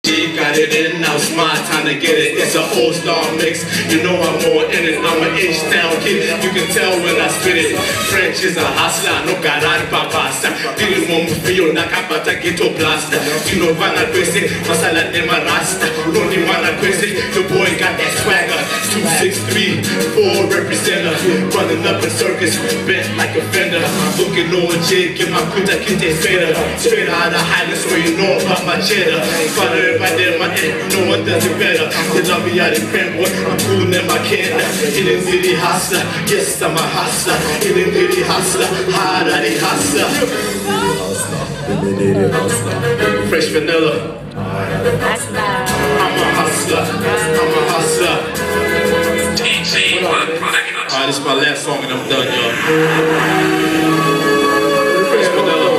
She got it in, now it's my time to get it. It's an all-star mix, you know I'm more in it. I'm an H-Town kid, you can tell when I spit it. French is a hustler, no garage papasa. Didn't want to feel like I'm about to get to blaster. You know Vana Kwesi, Masala de Marasta. Ronnie Vana Kwesi, the boy got that swagger. 263, 4 representer. Running up in circus, bent like a fender. Looking over jig, get my kuta kinte fader. Straight out of Highlands, so you know about my cheddar. Everybody in my head, no one does it better. They love me out in Cranboy, I'm coolin' in my can. Hitting Diddy hustler, yes I'm a hustler. Hitting Diddy hustler, hard Diddy hustler. Fresh vanilla. I'm a hustler, I'm a hustler. Alright, this is my last song and I'm done, y'all. Fresh vanilla.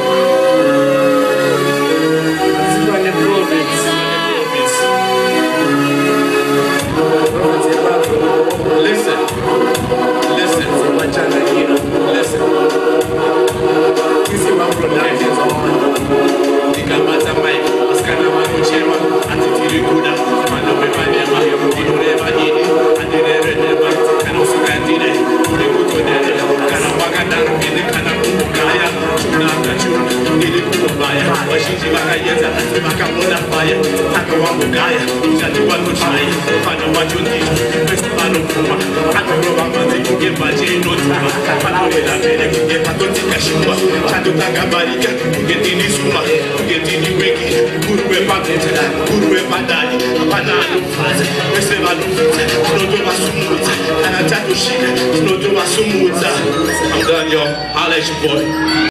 I'm done, y'all. I'll let you boy.